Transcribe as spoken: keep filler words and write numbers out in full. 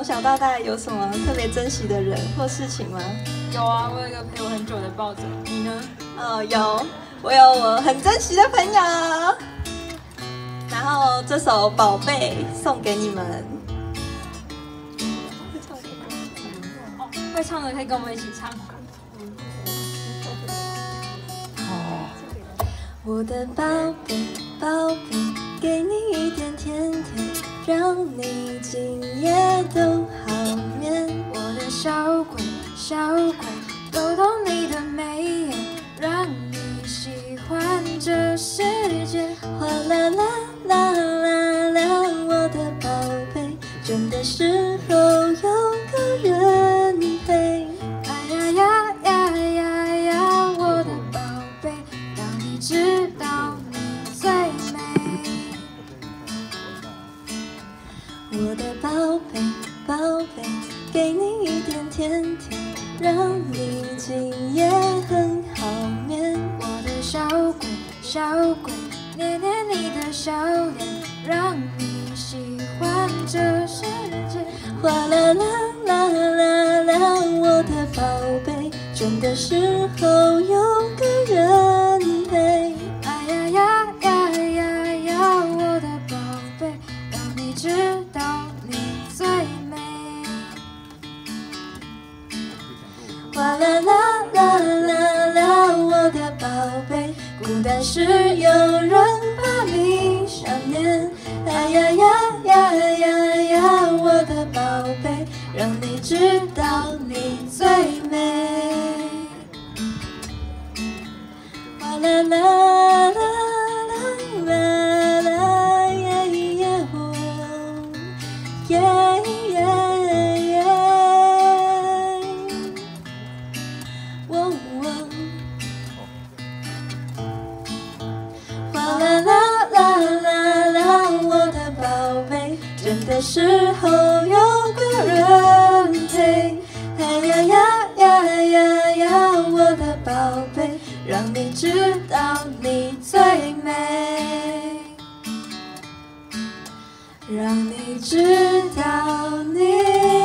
从小到大有什么特别珍惜的人或事情吗？ 有啊，我有一个陪我很久的抱枕，你呢？ 哦，有，我有我很珍惜的朋友。然后这首《宝贝》送给你们。 哦，会唱的可以跟我们一起唱。 我的宝贝，宝贝，给你一点甜甜，让你今夜都好眠。 我的小鬼，小鬼，逗逗你的眉眼，让你喜欢这世界。 哗啦啦啦啦啦，我的宝贝，倦的时候有个人陪。 哎呀呀呀呀呀，我的宝贝，让你知道你最美。 我的宝贝，宝贝，给你一点甜甜，让你今夜很好眠。 我的小鬼，小鬼，捏捏你的小脸，让你喜欢这世界。 哗啦啦啦啦啦，我的宝贝，倦的时候有个人陪。 哎呀呀呀呀呀，我的宝贝，让你知道你最美。 哗啦啦啦啦啦，我的宝贝，孤单时有人把你想念。哎呀呀呀呀呀，我的宝贝，让你知道你最美。哗啦啦啦啦啦啦，耶耶哦，耶耶耶，喔喔。哗啦啦啦啦啦，我的宝贝，倦的时候有个人陪。哎呀呀呀呀呀，我的宝贝，让你知道你最美，让你知道你。